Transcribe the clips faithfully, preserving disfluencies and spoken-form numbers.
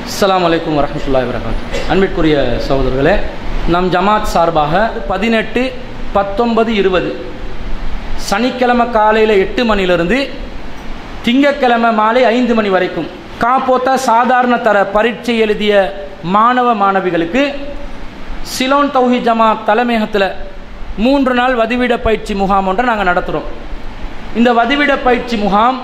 அஸ்ஸலாமு அலைக்கும் வரஹ்மத்துல்லாஹி வபரகாத்துஹு. அன்பிற்குரிய சகோதரர்களே, நம் ஜமாத் சார்பாக பதினெட்டு பத்தொன்பது இருபது சனிக்கிழமை காலையில் எட்டு மணிலிருந்து திங்கக்கிழமை மாலை ஐந்து மணி வரைக்கும் காப்போத்தா சாதாரண தர பரீட்சை எழுதிய மாணவ மாணவிகளுக்கு சிலோன் தௌஹீத் ஜமாத் தலைமையகத்தில் மூன்று நாள் வதிவிட பயிற்சி முகாம் ஒன்றை நாங்கள் நடத்துகிறோம். இந்த வதிவிட பயிற்சி முகாம்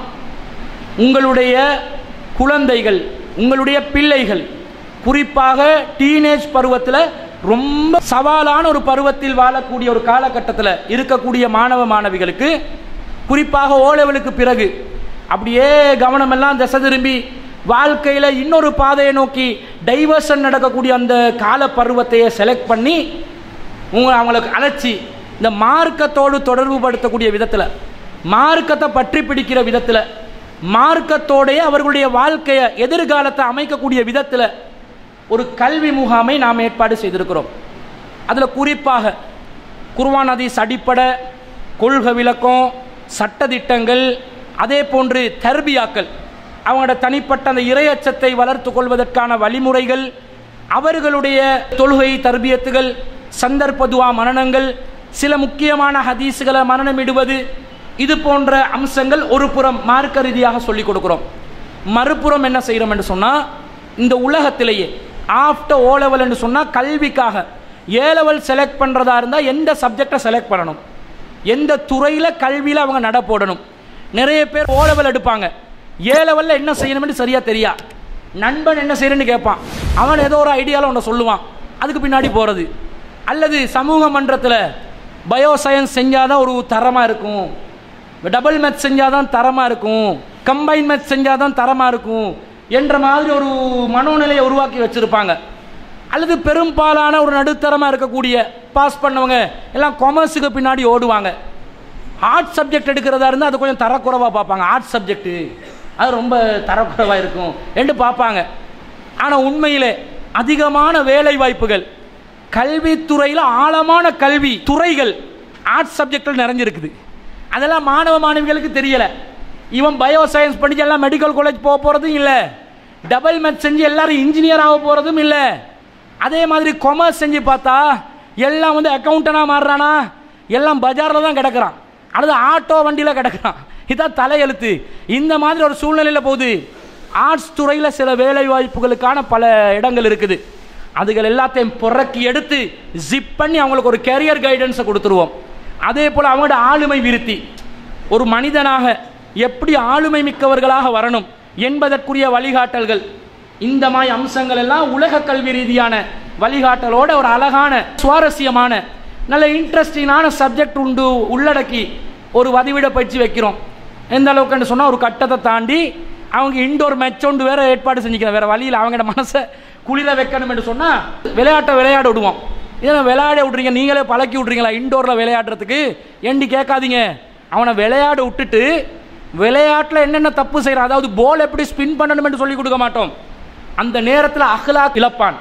உங்களுடைய குழந்தைகள், உங்களுடைய பிள்ளைகள், குறிப்பாக டீனேஜ் பருவத்தில் ரொம்ப சவாலான ஒரு பருவத்தில் வாழக்கூடிய ஒரு காலகட்டத்தில் இருக்கக்கூடிய மாணவ மாணவிகளுக்கு, குறிப்பாக ஓ லெவலுக்கு பிறகு அப்படியே கவனமெல்லாம் திசை திரும்பி வாழ்க்கையில் இன்னொரு பாதையை நோக்கி டைவர்ஷன் நடக்கக்கூடிய அந்த கால பருவத்தையே செலக்ட் பண்ணி உங்களை அவங்களுக்கு அழைச்சி இந்த மார்க்கத்தோடு தொடர்பு படுத்தக்கூடிய விதத்தில், மார்க்கத்தை பற்றி பிடிக்கிற விதத்தில், மார்க்கத்தோடைய அவர்களுடைய வாழ்க்கையை எதிர்காலத்தை அமைக்கக்கூடிய விதத்தில் ஒரு கல்வி முகாமை நாம் ஏற்பாடு செய்திருக்கிறோம். அதில் குறிப்பாக குர்ஆன் ஹதீஸ் அடிப்படை, கொள்கை விளக்கம், சட்டதிட்டங்கள், அதே போன்று தர்பியாக்கள், அவங்களோட தனிப்பட்ட அந்த இறையச்சத்தை வளர்த்து கொள்வதற்கான வழிமுறைகள், அவர்களுடைய தொழுகை தர்பியத்துகள், சந்தர்ப்ப துஆ மனனங்கள், சில முக்கியமான ஹதீஸுகளை மனனமிடுவது, இது போன்ற அம்சங்கள் ஒரு புறம் மார்க்க ரீதியாக சொல்லிக் கொடுக்கிறோம். மறுபுறம் என்ன செய்கிறோம் என்று சொன்னால், இந்த உலகத்திலேயே ஆஃப்டர் ஓ லெவல் என்று சொன்னால் கல்விக்காக ஏ லெவல் செலக்ட் பண்ணுறதா இருந்தால் எந்த சப்ஜெக்டை செலக்ட் பண்ணணும், எந்த துறையில் கல்வியில் அவங்க நட போடணும். நிறைய பேர் ஓ லெவல் எடுப்பாங்க, ஏ லெவலில் என்ன செய்யணும்னு சரியாக தெரியா, நண்பன் என்ன செய்யணும்னு கேட்பான், அவன் ஏதோ ஒரு ஐடியாவில் ஒன்று சொல்லுவான், அதுக்கு பின்னாடி போகிறது. அல்லது சமூக மன்றத்தில் பயோ சயின்ஸ் செஞ்சால் தான் ஒரு தரமாக இருக்கும், டபுள் மேத்ஸ் செஞ்சால் தான் தரமாக இருக்கும், கம்பைன் மேத்ஸ் செஞ்சால் தான் தரமாக இருக்கும் என்ற மாதிரி ஒரு மனோநிலையை உருவாக்கி வச்சுருப்பாங்க. அல்லது பெரும்பாலான ஒரு நடுத்தரமாக இருக்கக்கூடிய பாஸ் பண்ணவங்க எல்லாம் காமர்ஸுக்கு பின்னாடி ஓடுவாங்க. ஆர்ட்ஸ் சப்ஜெக்ட் எடுக்கிறதா இருந்தால் அது கொஞ்சம் தரக்குறைவாக பார்ப்பாங்க, ஆர்ட்ஸ் சப்ஜெக்டு அது ரொம்ப தரக்குறைவாக இருக்கும் என்று பார்ப்பாங்க. ஆனால் உண்மையிலே அதிகமான வேலை வாய்ப்புகள், கல்வித்துறையில் ஆழமான கல்வி துறைகள் ஆர்ட்ஸ் சப்ஜெக்டில் நிறைஞ்சிருக்குது. அதெல்லாம் மாணவ மாணவிகளுக்கு தெரியலை. இவன் பயோ சயின்ஸ் படித்து எல்லாம் மெடிக்கல் காலேஜ் போக போகிறதும் இல்லை, டபுள் மேத்ஸ் செஞ்சு எல்லாரும் இன்ஜினியர் ஆக போகிறதும் இல்லை. அதே மாதிரி கொமர்ஸ் செஞ்சு பார்த்தா எல்லாம் வந்து அக்கௌண்டனாக மாறுறானா, எல்லாம் பஜாரில் தான் கிடக்கிறான், அல்லது ஆட்டோ வண்டியில் கிடக்கிறான். இதான் தலையெழுத்து. இந்த மாதிரி ஒரு சூழ்நிலையில் போகுது. ஆர்ட்ஸ் துறையில் சில வேலை வாய்ப்புகளுக்கான பல இடங்கள் இருக்குது. அதுகள் எல்லாத்தையும் புறக்கி எடுத்து ஜிப் பண்ணி அவங்களுக்கு ஒரு கேரியர் கைடன்ஸை கொடுத்துருவோம். அதே போல் அவங்களோட ஆளுமை விருத்தி, ஒரு மனிதனாக எப்படி ஆளுமை மிக்கவர்களாக வரணும் என்பதற்குரிய வழிகாட்டல்கள், இந்த மாதிரி அம்சங்கள் எல்லாம் உலக கல்வி ரீதியான வழிகாட்டலோட ஒரு அழகான சுவாரஸ்யமான நல்ல இன்ட்ரெஸ்டிங்கான சப்ஜெக்ட் உண்டு உள்ளடக்கி ஒரு வதிவிட பயிற்சி வைக்கிறோம். எந்த அளவுக்குன்னு சொன்னால், ஒரு கட்டத்தை தாண்டி அவங்க இண்டோர் மேட்ச் ஒன்று வேற ஏற்பாடு செஞ்சுக்கிறோம். வேற வழியில் அவங்களோட மனசை குளிர வைக்கணும் என்று சொன்னால் விளையாட்டை விளையாட விடுவோம். இதை விளையாட விட்றீங்க, நீங்களே பழக்கி விட்றீங்களா இண்டோரில் விளையாடுறதுக்கு ஏண்டி கேட்காதீங்க. அவனை விளையாட விட்டுட்டு விளையாட்டில் என்னென்ன தப்பு செய்கிறான், அதாவது போல் எப்படி ஸ்பின் பண்ணணும் என்று சொல்லிக் கொடுக்க மாட்டோம். அந்த நேரத்தில் அஹ்லாக் இழப்பான்,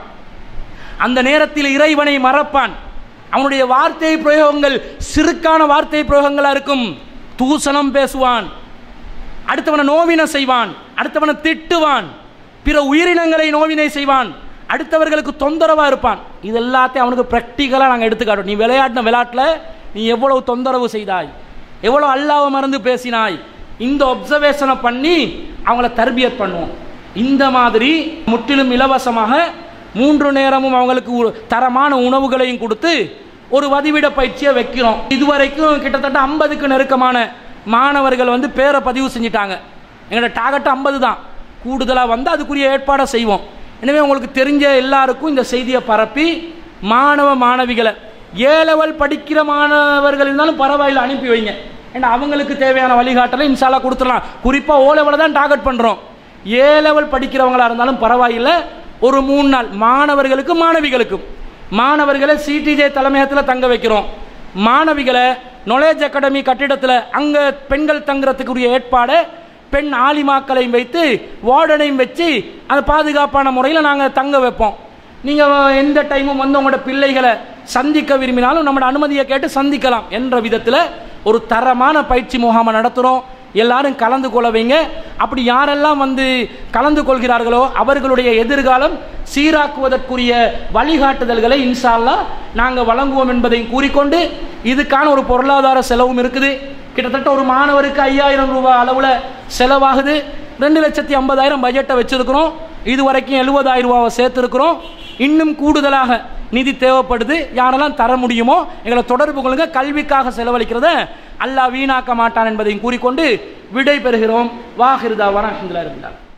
அந்த நேரத்தில் இறைவனை மறப்பான், அவனுடைய வார்த்தை பிரயோகங்கள் சிறுக்கான வார்த்தை பிரயோகங்களாக இருக்கும். தூசணம் பேசுவான், அடுத்தவனை நோவினை செய்வான், அடுத்தவனை திட்டுவான், பிற உயிரினங்களை நோவினை செய்வான், அடுத்தவர்களுக்கு தொந்தரவாக இருப்பான். இது எல்லாத்தையும் அவனுக்கு ப்ராக்டிக்கலாக நாங்கள் எடுத்துக்காட்டோம். நீ விளையாடின விளையாட்டில் நீ எவ்வளவு தொந்தரவு செய்தாய், எவ்வளோ அல்லாஹ்வை மறந்து பேசினாய், இந்த ஒப்சர்வேஷனை பண்ணி அவங்கள தர்பியத் பண்ணுவோம். இந்த மாதிரி முற்றிலும் இலவசமாக மூன்று நேரமும் அவங்களுக்கு தரமான உணவுகளையும் கொடுத்து ஒரு வதிவிட பயிற்சியை வைக்கிறோம். இதுவரைக்கும் கிட்டத்தட்ட ஐம்பதுக்கு நெருக்கமான மாணவர்கள் வந்து பேரை பதிவு செஞ்சிட்டாங்க. எங்களோட டார்கெட் ஐம்பது தான், கூடுதலாக வந்து அதுக்குரிய ஏற்பாடை செய்வோம். எனவே உங்களுக்கு தெரிஞ்ச எல்லாருக்கும் இந்த செய்தியை பரப்பி மாணவ மாணவிகளை ஏ லெவல் படிக்கிற மாணவர்கள் இருந்தாலும் பரவாயில்லை அனுப்பி வைங்க. ஏன்னா அவங்களுக்கு தேவையான வழிகாட்டலை இன்ஷால்லா கொடுத்துடலாம். குறிப்பாக ஓ லெவலை தான் டார்கெட் பண்ணுறோம். ஏ லெவல் படிக்கிறவங்களா இருந்தாலும் பரவாயில்லை, ஒரு மூணு நாள் மாணவர்களுக்கும் மாணவிகளுக்கும், மாணவர்களை சிடிஜே தலைமையகத்தில் தங்க வைக்கிறோம், மாணவிகளை நாலேஜ் அகாடமி கட்டிடத்தில் அங்கே பெண்கள் தங்குறதுக்குரிய ஏற்பாடு பெண் ஆலிமாக்களையும் வைத்து வார்டனையும் வச்சு அதை பாதுகாப்பான முறையில் நாங்கள் தங்க வைப்போம். நீங்கள் எந்த டைமும் வந்து உங்களோட பிள்ளைகளை சந்திக்க விரும்பினாலும் நம்மளோட அனுமதியை கேட்டு சந்திக்கலாம் என்ற விதத்தில் ஒரு தரமான பயிற்சி முகாமை நடத்துகிறோம். எல்லாரும் கலந்து கொள்ள வைங்க. அப்படி யாரெல்லாம் வந்து கலந்து கொள்கிறார்களோ அவர்களுடைய எதிர்காலம் சீராக்குவதற்குரிய வழிகாட்டுதல்களை இன்ஷா அல்லாஹ் நாங்கள் வழங்குவோம் என்பதையும் கூறிக்கொண்டு, இதுக்கான ஒரு பொருளாதார செலவும் இருக்குது. கிட்டத்தட்ட ஒரு மாணவருக்கு ஐயாயிரம் ரூபாய் அளவில் செலவாகுது. ரெண்டு லட்சத்தி ஐம்பதாயிரம் பட்ஜெட்டை வச்சிருக்கிறோம். இது வரைக்கும் எழுபதாயிரம் ரூபாவை சேர்த்துருக்கிறோம். இன்னும் கூடுதலாக நிதி தேவைப்படுது. யாரெல்லாம் தர முடியுமோ எங்களை தொடர்பு கொள்ளுங்க. கல்விக்காக செலவழிக்கிறத அல்லாஹ் வீணாக்க மாட்டான் என்பதையும் கூறிக்கொண்டு விடை பெறுகிறோம். வாஹிர் தாவானா அல்ஹம்துலில்லாஹ்.